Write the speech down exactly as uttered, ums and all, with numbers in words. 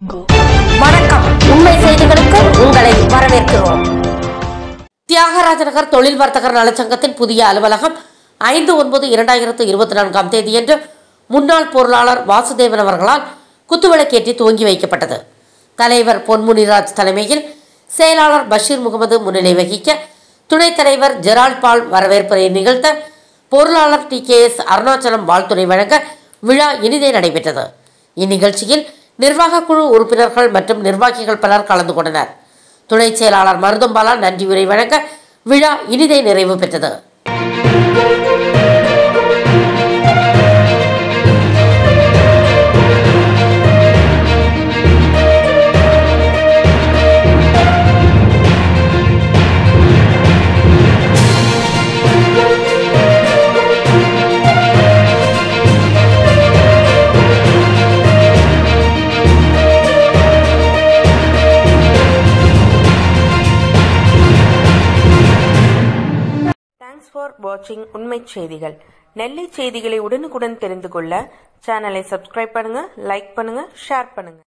வணக்கம். உண்மை செய்திகளுக்கு உங்களை வரவேற்கிறோம். தியாகராஜ நகர் தொழில் வர்த்தகர் நலச்சங்கத்தின் புதிய அலுவலகம் ஐந்து ஒன்பது இரண்டாயிரத்து இருபத்தி நான்காம் தேதியன்று முன்னாள் பொருளாளர் வாசுதேவன் அவர்களால் குத்துவிளக்கேற்றி துவங்கி வைக்கப்பட்டது. தலைவர் பொன்முனிராஜ் தலைமையில் செயலாளர் பஷீர் முகமது முன்னிலை வகிக்க, துணைத் தலைவர் ஜெரால்ட் பால் வரவேற்புரை நிகழ்த்த, பொருளாளர் டி கே எஸ் அருணாச்சலம் வாழ்த்துறை வழங்க விழா இனிதே நடைபெற்றது. இந்நிகழ்ச்சியில் நிர்வாக குழு உறுப்பினர்கள் மற்றும் நிர்வாகிகள் பலர் கலந்து கொண்டனர். துணை செயலாளர் மருதம்பாலா நன்றி உரை வழங்க விழா இனிதே நிறைவு பெற்றது. Thanks for watching உண்மை செய்திகள். நெல்லை செய்திகளை உடனுக்குடன் தெரிந்து கொள்ள சேனலை சப்ஸ்கிரைப் பண்ணுங்க, லைக் பண்ணுங்க, ஷேர் பண்ணுங்க.